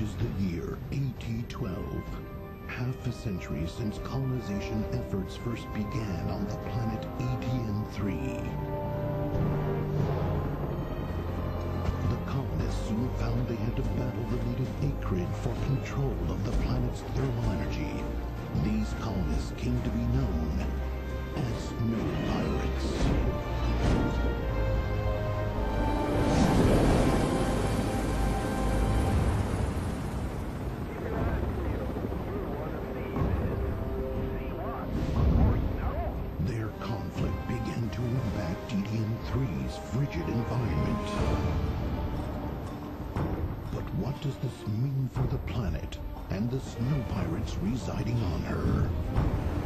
is the year AT-12. Half a century since colonization efforts first began on the planet ATN-3. The colonists soon found they had to battle the native Akrid for control of the planet's thermal energy. These colonists came to be known as Snow Pirates. Their conflict began to impact DDM-3's frigid environment. But what does this mean for the planet and the Snow Pirates residing on her?